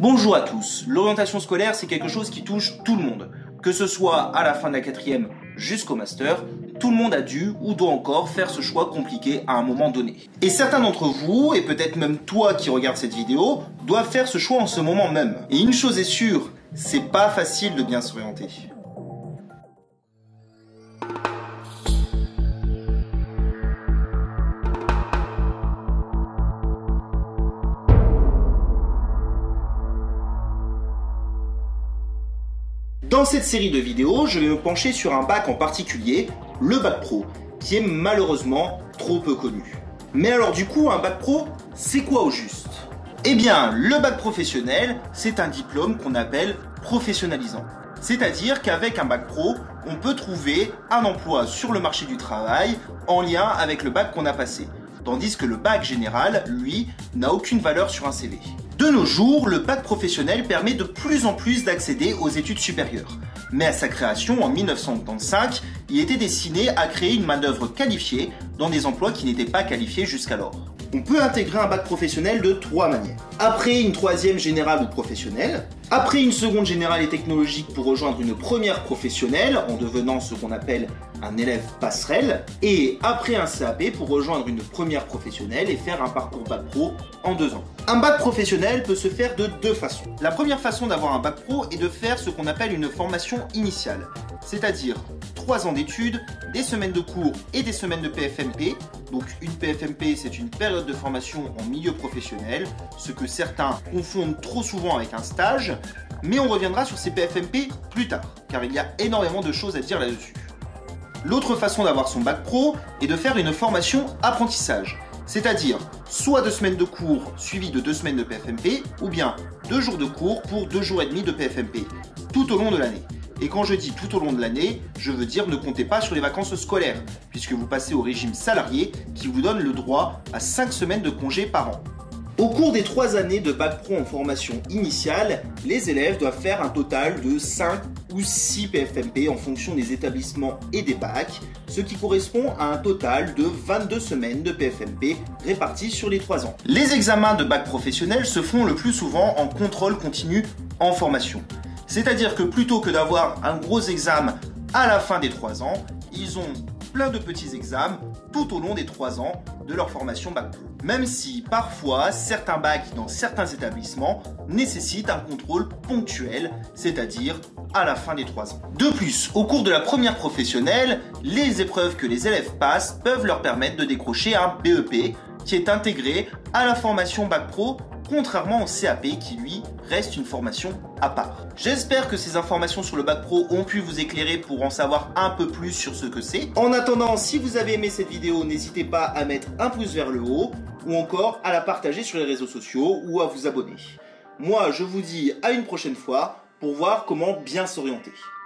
Bonjour à tous, l'orientation scolaire c'est quelque chose qui touche tout le monde. Que ce soit à la fin de la quatrième jusqu'au master, tout le monde a dû ou doit encore faire ce choix compliqué à un moment donné. Et certains d'entre vous, et peut-être même toi qui regardes cette vidéo, doivent faire ce choix en ce moment même. Et une chose est sûre, c'est pas facile de bien s'orienter. Dans cette série de vidéos, je vais me pencher sur un bac en particulier, le bac pro, qui est malheureusement trop peu connu. Mais alors du coup, un bac pro, c'est quoi au juste? Eh bien, le bac professionnel, c'est un diplôme qu'on appelle professionnalisant. C'est-à-dire qu'avec un bac pro, on peut trouver un emploi sur le marché du travail en lien avec le bac qu'on a passé. Tandis que le bac général, lui, n'a aucune valeur sur un CV. De nos jours, le bac professionnel permet de plus en plus d'accéder aux études supérieures. Mais à sa création, en 1975, il était destiné à créer une main-d'œuvre qualifiée dans des emplois qui n'étaient pas qualifiés jusqu'alors. On peut intégrer un bac professionnel de trois manières. Après une troisième générale ou professionnelle, après une seconde générale et technologique pour rejoindre une première professionnelle en devenant ce qu'on appelle un élève passerelle, et après un CAP pour rejoindre une première professionnelle et faire un parcours bac pro en 2 ans. Un bac professionnel peut se faire de deux façons. La première façon d'avoir un bac pro est de faire ce qu'on appelle une formation initiale, c'est-à-dire 3 ans d'études, des semaines de cours et des semaines de PFMP. Donc une PFMP, c'est une période de formation en milieu professionnel, ce que certains confondent trop souvent avec un stage, mais on reviendra sur ces PFMP plus tard, car il y a énormément de choses à dire là-dessus. L'autre façon d'avoir son bac pro est de faire une formation apprentissage, c'est-à-dire soit 2 semaines de cours suivies de 2 semaines de PFMP, ou bien 2 jours de cours pour 2 jours et demi de PFMP, tout au long de l'année. Et quand je dis tout au long de l'année, je veux dire ne comptez pas sur les vacances scolaires, puisque vous passez au régime salarié qui vous donne le droit à 5 semaines de congés par an. Au cours des 3 années de bac pro en formation initiale, les élèves doivent faire un total de 5 ou 6 PFMP en fonction des établissements et des bacs, ce qui correspond à un total de 22 semaines de PFMP réparties sur les 3 ans. Les examens de bac professionnel se font le plus souvent en contrôle continu en formation. C'est-à-dire que plutôt que d'avoir un gros examen à la fin des 3 ans, ils ont plein de petits examens tout au long des 3 ans de leur formation bac pro. Même si parfois certains bacs dans certains établissements nécessitent un contrôle ponctuel, c'est-à-dire à la fin des 3 ans. De plus, au cours de la première professionnelle, les épreuves que les élèves passent peuvent leur permettre de décrocher un BEP qui est intégré à la formation bac pro, contrairement au CAP qui lui reste une formation à part. J'espère que ces informations sur le bac pro ont pu vous éclairer pour en savoir un peu plus sur ce que c'est. En attendant, si vous avez aimé cette vidéo, n'hésitez pas à mettre un pouce vers le haut ou encore à la partager sur les réseaux sociaux ou à vous abonner. Moi, je vous dis à une prochaine fois pour voir comment bien s'orienter.